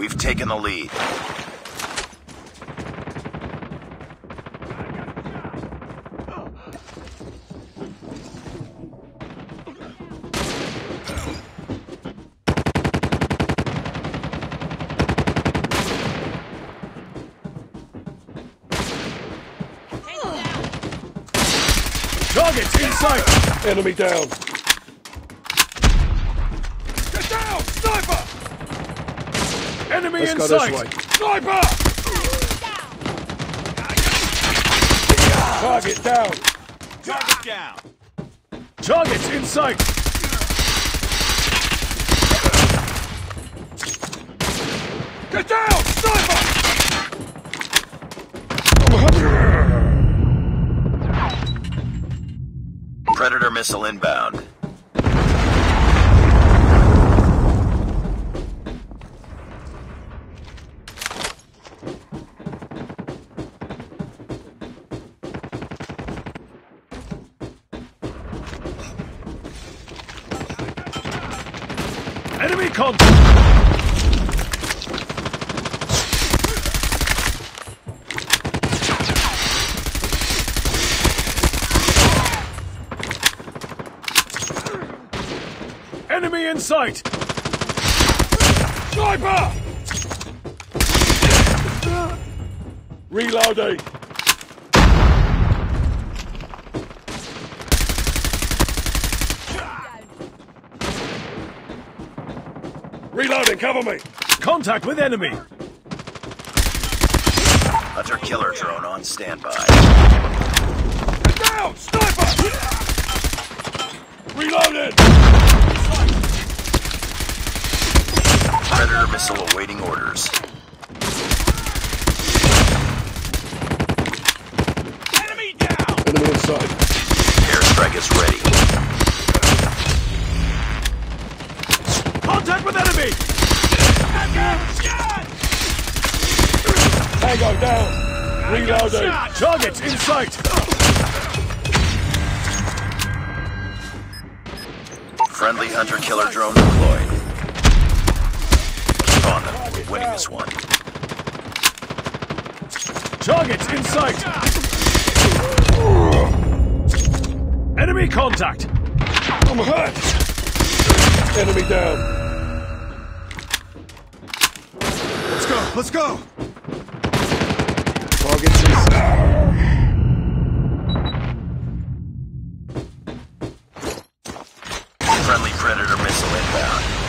We've taken the lead. Targets in sight! Enemy down! Get down! Sniper! Enemy in sight! Sniper! Target down! Target down! Targets in sight! Get down! Sniper! Predator missile inbound. Enemy contact! Enemy in sight! Sniper! Reloading! Reloading, cover me! Contact with enemy! Hunter-killer drone on standby. Get down! Sniper! Reloaded! Predator missile awaiting orders. Enemy down! Enemy in sight. Airstrike is ready. Contact with enemy! Tango down! Reloading! Targets in sight! Friendly hunter-killer drone deployed. Keep on them. We're winning this one. Targets in sight! Enemy contact! I'm hurt! Enemy down! Let's go! Let's go! Targets in sight! Friendly Predator missile inbound.